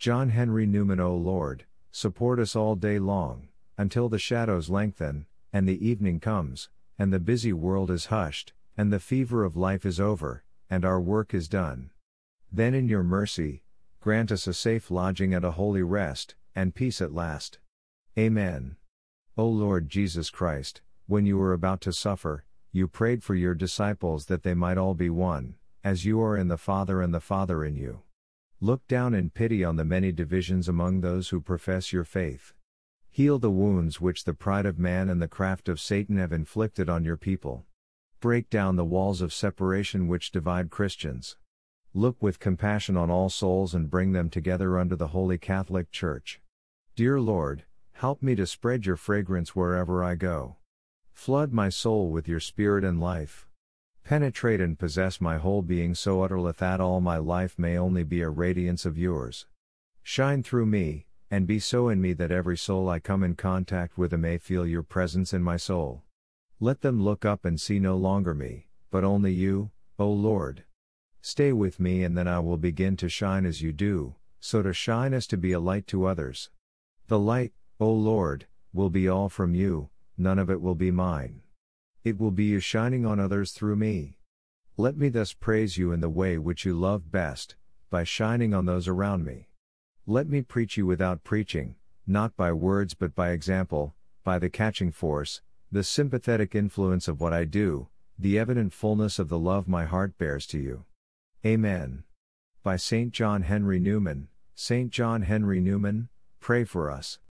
John Henry Newman. O Lord, support us all day long, until the shadows lengthen, and the evening comes, and the busy world is hushed, and the fever of life is over, and our work is done. Then in your mercy, grant us a safe lodging and a holy rest, and peace at last. Amen. O Lord Jesus Christ, when you were about to suffer, you prayed for your disciples that they might all be one, as you are in the Father and the Father in you. Look down in pity on the many divisions among those who profess your faith. Heal the wounds which the pride of man and the craft of Satan have inflicted on your people. Break down the walls of separation which divide Christians. Look with compassion on all souls and bring them together under the Holy Catholic Church. Dear Lord, help me to spread your fragrance wherever I go. Flood my soul with your spirit and life. Penetrate and possess my whole being so utterly that all my life may only be a radiance of yours. Shine through me, and be so in me that every soul I come in contact with may feel your presence in my soul. Let them look up and see no longer me, but only you, O Lord. Stay with me and then I will begin to shine as you do, so to shine as to be a light to others. The light, O Lord, will be all from you, none of it will be mine. It will be you shining on others through me. Let me thus praise you in the way which you love best, by shining on those around me. Let me preach you without preaching, not by words but by example, by the catching force, the sympathetic influence of what I do, the evident fullness of the love my heart bears to you. Amen. By St. John Henry Newman. St. John Henry Newman, pray for us.